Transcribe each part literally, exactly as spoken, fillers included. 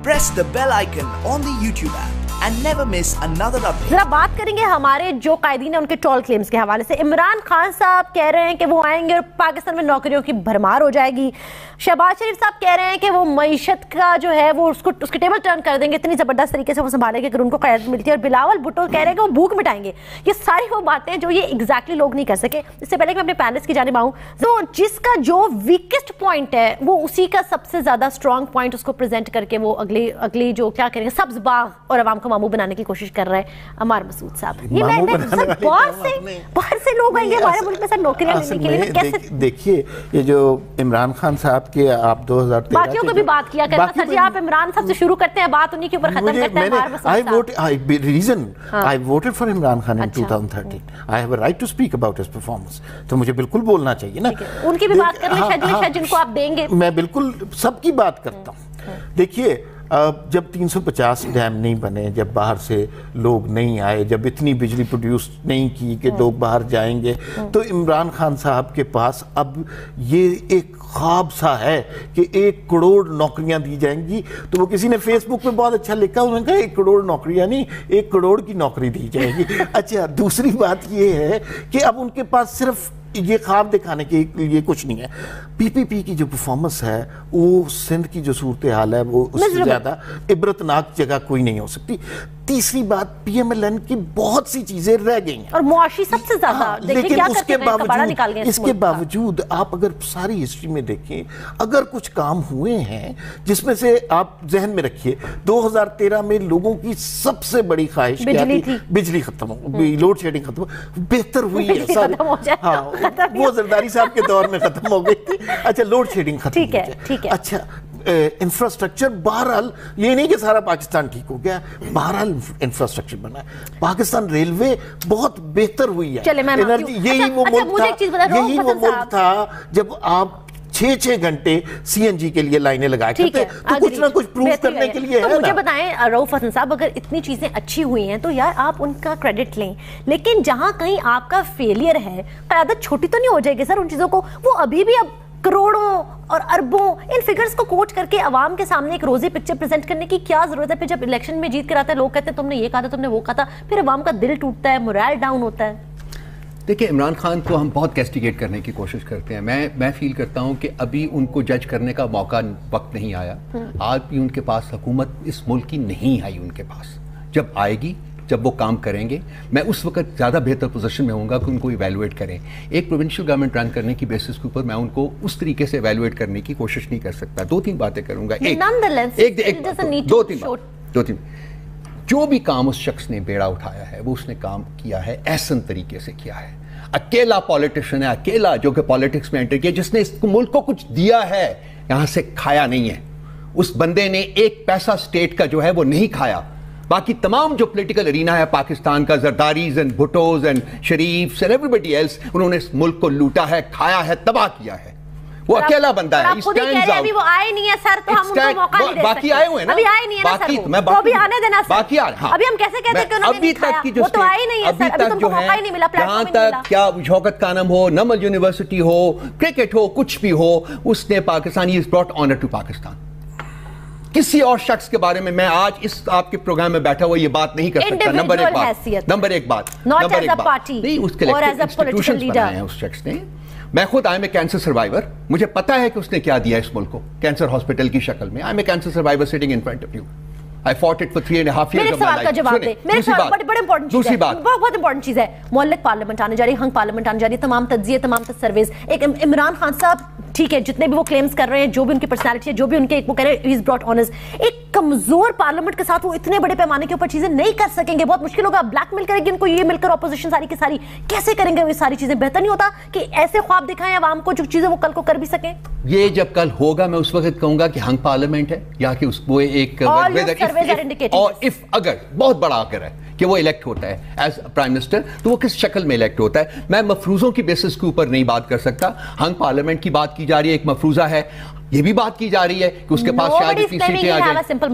press the bell icon on the YouTube app and never miss another update. ذرا بات کریں گے ہمارے جو قائدین ہیں ان کے ٹول کلیمز کے حوالے سے. عمران خان صاحب کہہ رہے ہیں کہ وہ آئیں گے اور پاکستان میں نوکریوں کی بھرمار ہو جائے گی. شہباز شریف صاحب کہہ رہے ہیں کہ وہ معیشت کا جو ہے وہ اس کو اس کے ٹیبل ٹرن کر دیں گے, اتنی زبردست طریقے سے وہ سنبھالیں گے اگر ان کو قیادت ملتی ہے. اور بلاول بھٹو کہہ رہے ہیں کہ وہ بھوک مٹائیں گے. یہ ساری وہ باتیں جو یہ ایگزیکٹلی لوگ نہیں کر سکے. اس سے پہلے کہ میں اپنے پینلسٹ کی جانب آؤں, تو جس کا جو ویکسٹ پوائنٹ ہے وہ اسی کا سب سے زیادہ اسٹرانگ پوائنٹ اس کو پریزنٹ کر کے وہ اگلی اگلی جو کیا کریں گے سبز باغ اور عوام کو ماموں بنانے کی کوشش کر رہے ہیں عمار مسعود صاحب. یہ میں باہر سے باہر سے لوگ آئیں گے ہمارے ملک میں سر نوکریاں لینے کے لیے. کیسے دیکھیے یہ جو عمران خان صاحب کے آپ دو ہزار تیرہ باقیوں کو بھی بات کیا کرنا سر جی, آپ عمران صاحب سے شروع کرتے ہیں بات, انہی کے اوپر ختم کرتے ہیں. عمار مسعود صاحب reason I voted for Imran Khan in twenty thirteen. I have a right to speak about his performance. تو مجھے بالکل بولنا چاہیے نا. ان کی بھی بات کر لیں شاید جن کو آپ دیں گے. میں بالکل سب کی بات کرتا ہوں. دیکھیے جب تین سو پچاس ڈیم نہیں بنے, جب باہر سے لوگ نہیں آئے, جب اتنی بجلی پروڈیوس نہیں کی کہ لوگ باہر جائیں گے, تو عمران خان صاحب کے پاس اب یہ ایک خواب سا ہے کہ ایک کروڑ نوکریاں دی جائیں گی. تو وہ کسی نے فیس بک پہ بہت اچھا لکھا, انہوں نے کہا ایک کروڑ نوکریاں نہیں, ایک کروڑ کی نوکری دی جائے گی. اچھا دوسری بات یہ ہے کہ اب ان کے پاس صرف یہ خواب دکھانے کے لیے کچھ نہیں ہے. پی پی پی کی جو پرفارمنس ہے وہ سندھ کی جو صورتحال ہے وہ اس سے زیادہ عبرتناک جگہ کوئی نہیں ہو سکتی. تیسری بات پی ایم ایل این کی بہت سی چیزیں رہ گئی ہیں اور معاشی سب سے زیادہ, لیکن اس کے باوجود اس کے باوجود آپ اگر ساری ہسٹری میں دیکھیں, اگر کچھ کام ہوئے ہیں جس میں سے آپ ذہن میں رکھیے دو ہزار تیرہ میں لوگوں کی سب سے بڑی خواہش کیا تھی, بجلی ختم ہو, لوڈ شیڈنگ ختم ہو, بہتر ہوئی ہے ساری. ہاں وہ زرداری صاحب کے دور میں ختم ہو گئی تھی. اچھا لوڈ شیڈنگ ختم ہو جائے. اچھا انفراسٹرکچر بہرحال یہ نہیں کہ سارا پاکستان ٹھیک ہو گیا, بہرحال انفراسٹرکچر بنا ہے. پاکستان ریلوے بہت بہتر ہوئی ہے. یہی وہ ملک تھا یہی وہ ملک تھا جب آپ چھ چھ گھنٹے سی این جی کے لیے لائنیں لگائے کرتے, تو کچھ نہ کچھ پروف کرنے کے لیے ہے نا. مجھے بتائیں رؤف حسن صاحب, اگر اتنی چیزیں اچھی ہوئی ہیں تو یار آپ ان کا کریڈٹ لیں, لیکن جہاں کہیں آپ کا فیلئر ہے, قیادت چھوٹی تو نہیں ہو جائے گی سر ان چیزوں کو. وہ ابھی بھی اب کروڑوں اور اربوں ان فگرز کو کوٹ کر کے عوام کے سامنے ایک روزی پکچر پریزنٹ کرنے کی کیا ضرورت ہے؟ پھر جب الیکشن میں جیت کر آتا ہے لوگ کہتے ہیں تم نے یہ کہا تھا, تم نے وہ کہا تھا, پھر عوام کا دل ٹوٹتا ہے, مورال ڈاؤن ہوتا ہے. دیکھیں عمران خان کو ہم بہت کیسٹیگیٹ کرنے کی کوشش کرتے ہیں. میں میں فیل کرتا ہوں کہ ابھی ان کو جج کرنے کا موقع وقت نہیں آیا. آج بھی ان کے پاس حکومت اس ملک کی نہیں آئی ان کے پاس. جب آئے گی, جب وہ کام کریں گے, میں اس وقت زیادہ بہتر پوزیشن میں ہوں گا کہ ان کو ایویلویٹ کریں. ایک پروونشل گورنمنٹ رن کرنے کی بیسس کے اوپر میں ان کو اس طریقے سے ایویلویٹ کرنے کی کوشش نہیں کر سکتا. دو تین باتیں کروں گا. ایک دو تین دو تین جو بھی کام اس شخص نے بیڑا اٹھایا ہے وہ اس نے کام کیا ہے احسن طریقے سے کیا ہے. اکیلا پولیٹیشین ہے, اکیلا جو کہ پولیٹکس میں انٹر کیا, جس نے اس ملک کو کچھ دیا ہے, یہاں سے کھایا نہیں ہے. اس بندے نے ایک پیسہ سٹیٹ کا جو ہے وہ نہیں کھایا. باقی تمام جو پولیٹیکل ارینا ہے پاکستان کا, Zardaris and Bhuttos and Sharifs and everybody else, انہوں نے اس ملک کو لوٹا ہے, کھایا ہے, تباہ کیا ہے. وہ اکیلا بندہ ہے. وہ آئے نہیں ہے سر, تو ہم ان کو موقع نہیں دے سکتے. باقی آئے ہوئے ہیں نا, ابھی آئے نہیں ہے سر, میں باقی آنے دینا سر. باقی آ رہے ہیں. ابھی ہم کیسے کہتے ہیں کہ انہوں نے نہیں کھایا, وہ تو آئے نہیں ہے سر, ابھی تم کو موقع ہی نہیں ملا, پلیٹ فارم ہی نہیں ملا. کیا شوکت خانم ہو, نمل یونیورسٹی ہو, کرکٹ ہو, کچھ بھی ہو, اس نے Pakistani has brought honor to Pakistan. کسی اور شخص کے بارے میں میں آج اس آپ کے پروگرام میں بیٹھا ہوا یہ بات نہیں کر سکتا. نمبر ایک بات نمبر ایک بات نمبر ایک بات نہیں, اس کے انسٹیٹیوشنز بنائے ہیں اس شخص نے. میں خود I am a cancer survivor, مجھے پتا ہے کہ اس نے کیا دیا اس ملک کو کینسر ہاسپٹل کی شکل میں. I am a cancer survivor sitting in front of you. I fought it for three and a half years of my life. میرے سوال کا جواب دے. میرے سوال بڑی بڑی امپورٹنٹ چیز ہے, بہت امپورٹنٹ چیز ہے. معلق پارلیمنٹ آنے جا رہی ہے, ہنگ پارلیمنٹ آنے جا رہی ہے, تمام تجزیے, تمام سرویز. ایک عمران خان صاحب ٹھیک ہے, جتنے بھی وہ کلیمز کر رہے ہیں, جو بھی ان کی پرسنالٹی ہے, جو بھی ان کے وہ کہہ رہے ہیں he's brought honors, ایک کمزور پارلیمنٹ کے ساتھ وہ اتنے بڑے پیمانے کے اوپر چیزیں نہیں کر سکیں گے. بہت مشکل ہوگا. بلیک میل کرے گی ان کو, یہ مل کر اپوزیشن ساری کی ساری کیسے کریں گے وہ ساری چیزیں؟ بہتر نہیں ہوتا کہ ایسے خواب دکھائیں عوام کو جو چیزیں وہ کل کو کر بھی سکیں؟ یہ جب کل ہوگا میں اس وقت کہوں گا کہ ہنگ پارلیمنٹ ہے یا کہ اس وہ ایک اور اف اگر بہت بڑا اگر ہے کہ وہ الیکٹ ہوتا ہے ایز پرائم منسٹر تو وہ کس شکل میں الیکٹ ہوتا ہے. میں مفروضوں کی بیسس کے اوپر نہیں بات کر سکتا. ہنگ پارلیمنٹ کی بات کی جا رہی ہے, ایک مفروضہ ہے, یہ بھی بات کی جا رہی ہے کہ اس کے پاس شاید اتنی سیٹیں آ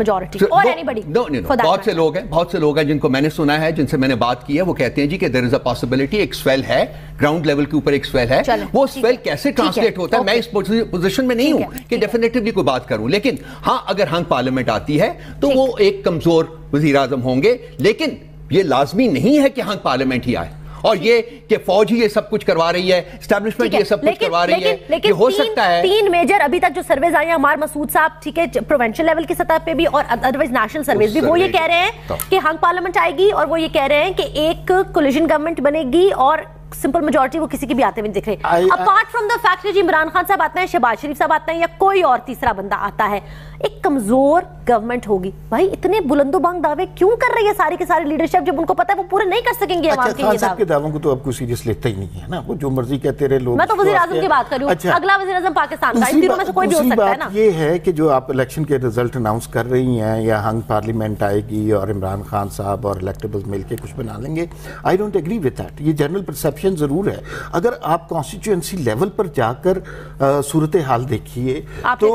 جائیں. بہت سے لوگ ہیں بہت سے لوگ ہیں جن کو میں نے سنا ہے, جن سے میں نے بات کی ہے, وہ کہتے ہیں جی کہ دیر از اے پاسبلٹی ایک سویل ہے گراؤنڈ لیول کے اوپر, ایک سویل ہے, وہ سویل کیسے ٹرانسلیٹ ہوتا ہے. میں اس پوزیشن میں نہیں ہوں کہ ڈیفینیٹلی کوئی بات کروں, لیکن ہاں اگر ہنگ پارلیمنٹ آتی ہے تو وہ ایک کمزور وزیر اعظم ہوں گے, لیکن یہ لازمی نہیں ہے کہ ہنگ پارلیمنٹ ہی آئے اور یہ کہ فوج ہی یہ سب کچھ کروا رہی ہے, اسٹیبلشمنٹ یہ سب کچھ کروا رہی ہے. یہ ہو سکتا ہے تین میجر ابھی تک جو سرویز آئی ہیں عمار مسعود صاحب, ٹھیک ہے, پروونشل لیول کی سطح پہ بھی اور ادروائز نیشنل سرویز بھی, وہ یہ کہہ رہے ہیں کہ ہنگ پارلیمنٹ آئے گی اور وہ یہ کہہ رہے ہیں کہ ایک کولیشن گورنمنٹ بنے گی اور سمپل میجورٹی وہ کسی کی بھی آتے ہوئے دکھ رہے. اپارٹ فرام دا فیکٹ کہ جی عمران خان صاحب آتے ہیں, شہباز شریف صاحب آتے ہیں, یا کوئی اور تیسرا بندہ آتا ہے, ایک کمزور گورنمنٹ ہوگی. بھائی اتنے بلند و بانگ دعوے کیوں کر رہی ہے ساری کے ساری لیڈرشپ, جب ان کو پتا ہے وہ پورے نہیں کر سکیں گے عوام کے یہ دعوے. دعووں کو تو اب کوئی سیریس لیتا ہی نہیں ہے نا, وہ جو مرضی کہتے رہے لوگ. میں تو وزیر اعظم کی بات کر رہی ہوں, اگلا وزیر اعظم پاکستان کا, اس تینوں میں سے کوئی بھی ہو سکتا ہے نا. یہ ہے کہ جو آپ الیکشن کے رزلٹ اناؤنس کر رہی ہیں یا ہنگ پارلیمنٹ آئے گی اور عمران خان صاحب اور الیکٹیبلز مل کے کچھ بنا لیں گے, I don't agree with that. یہ جنرل پرسیپشن ضرور ہے. اگر آپ کانسٹیچوئنسی لیول پر جا کر صورتحال دیکھیے تو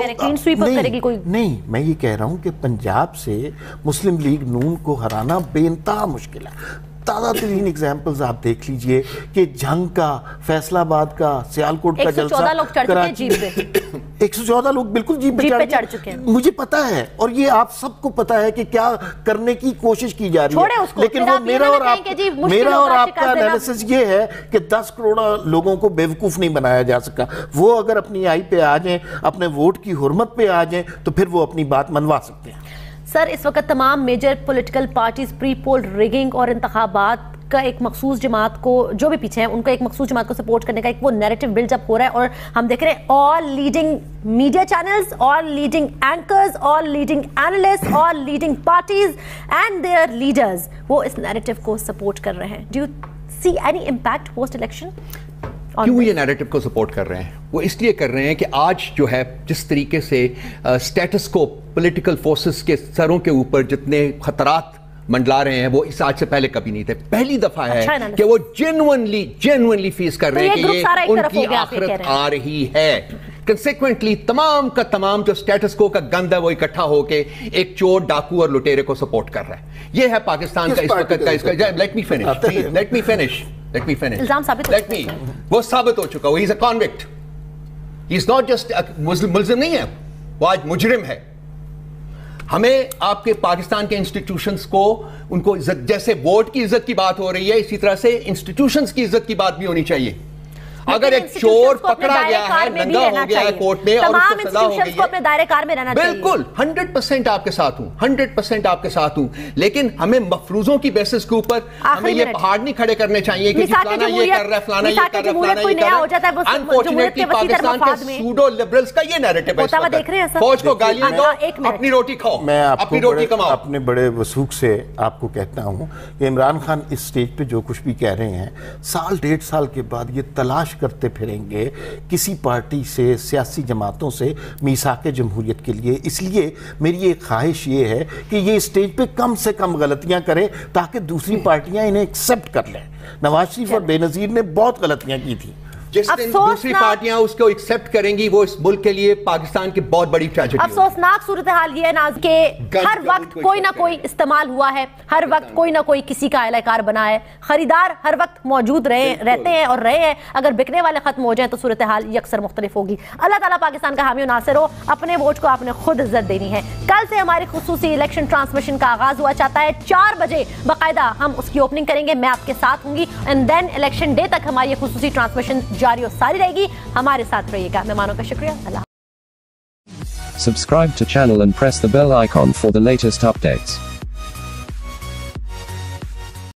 نہیں, میں یہ کہہ رہا ہوں کہ پنجاب سے مسلم لیگ نون کو ہرانا بے انتہا مشکل ہے. تازہ ترین ایگزامپلز آپ دیکھ لیجئے کہ جنگ کا, فیصل آباد کا, سیالکوٹ کا جلسہ, ایک سو چودہ لوگ بالکل جیپ پہ چڑھ چکے ہیں. مجھے پتا ہے اور یہ آپ سب کو پتا ہے کہ کیا کرنے کی کوشش کی جا رہی ہے, لیکن وہ میرا اور آپ میرا اور آپ کا انالیسس یہ ہے کہ دس کروڑ لوگوں کو بیوقوف نہیں بنایا جا سکا. وہ اگر اپنی آئی پہ آ جائیں, اپنے ووٹ کی حرمت پہ آ جائیں, تو پھر وہ اپنی بات منوا سکتے ہیں. سر اس وقت تمام major political parties pre poll rigging اور انتخابات کا ایک مخصوص جماعت کو, جو بھی پیچھے ہیں ان کو ایک مخصوص جماعت کو سپورٹ کرنے کا ایک وہ نیریٹو بلڈ اپ ہو رہا ہے, اور ہم دیکھ رہے ہیں all leading media channels, all leading anchors, all leading analyst, all leading parties and their leaders وہ اس نیریٹو کو سپورٹ کر رہے ہیں. Do you see any impact post election? کیوں یہ نیریٹو کو سپورٹ کر رہے ہیں؟ وہ اس لیے کر رہے ہیں کہ آج جو ہے جس طریقے سے سٹیٹس کو پولیٹیکل فورسز کے سروں کے اوپر جتنے خطرات منڈلا رہے ہیں, وہ اس آج سے پہلے کبھی نہیں تھے. پہلی دفعہ ہے کہ وہ جینوئنلی جینوئنلی فیس کر رہے ہیں کہ یہ ان کی آخرت آ رہی ہے. کنسیکوینٹلی تمام کا تمام جو سٹیٹس کو کا گند ہے وہ اکٹھا ہو کے ایک چور, ڈاکو اور لٹیرے کو سپورٹ کر رہا ہے. یہ ہے پاکستان کا اس وقت کا اس کا. Let me finish let me finish let me finish let me وہ ثابت ہو چکا, وہ he is a convict, he is not just ملزم نہیں ہے, وہ آج مجرم ہے. ہمیں آپ کے پاکستان کے انسٹیٹیوشنز کو ان کو عزت, جیسے ووٹ کی عزت کی بات ہو رہی ہے, اسی طرح سے انسٹیٹیوشنز کی عزت کی بات بھی ہونی چاہیے. اگر ایک چور پکڑا گیا ہے, ننگا ہو گیا ہے کورٹ میں اور اس کو سزا ہو گئی ہے, اپنے دائرے کار میں رہنا چاہیے. بالکل ہنڈریڈ پرسینٹ آپ کے ساتھ ہوں, ہنڈریڈ پرسینٹ آپ کے ساتھ ہوں, لیکن ہمیں مفروضوں کی بیسس کے اوپر ہمیں یہ پہاڑ نہیں کھڑے کرنے چاہیے کہ فلانا یہ کر رہا ہے, فلانا یہ کر رہا ہے, فلانا یہ کر رہا ہے. انفارچونیٹلی پاکستان کے سوڈو لبرلز کا یہ نیریٹو ہے اس وقت. فوج کو گالیاں دو, اپنی روٹی کھاؤ, اپنی روٹی کماؤ. اپنے بڑے وثوق سے آپ کو کہتا ہوں کہ عمران خان اس سٹیج پہ جو کچھ بھی کہہ رہے ہیں, سال ڈیڑھ سال کے بعد یہ تلاش کرتے پھریں گے کسی پارٹی سے, سیاسی جماعتوں سے میثاق جمہوریت کے لیے. اس لیے میری ایک خواہش یہ ہے کہ یہ اسٹیج پہ کم سے کم غلطیاں کریں تاکہ دوسری پارٹیاں انہیں ایکسپٹ کر لیں. نواز شریف اور بے نظیر نے بہت غلطیاں کی تھیں. جس دن دوسری پارٹیاں اس کو ایکسپٹ کریں گی, وہ اس ملک کے لیے پاکستان کی بہت بڑی ٹریجڈی ہوگی. افسوسناک صورتحال یہ ہے ناز کہ ہر وقت کوئی نہ کوئی استعمال ہوا ہے, ہر وقت کوئی نہ کوئی کسی کا اہلِ کار بنا ہے, خریدار ہر وقت موجود رہے رہتے ہیں اور رہے ہیں. اگر بکنے والے ختم ہو جائیں تو صورتحال یکسر مختلف ہوگی. اللہ تعالیٰ پاکستان کا حامی و ناصر ہو. اپنے ووٹ کو آپ نے خود عزت دینی ہے. کل سے ہماری خصوصی الیکشن ٹرانسمیشن کا آغاز ہوا چاہتا ہے, چار بجے باقاعدہ ہم اس کی اوپننگ کریں گے, میں آپ کے ساتھ ہوں گی, اینڈ دین الیکشن ڈے تک ہماری یہ خصوصی ٹرانسمیشن جاری و ساری رہے گی. ہمارے ساتھ رہیے گا. مہمانوں کا شکریہ. اللہ. Subscribe to channel and press the bell icon for the latest updates.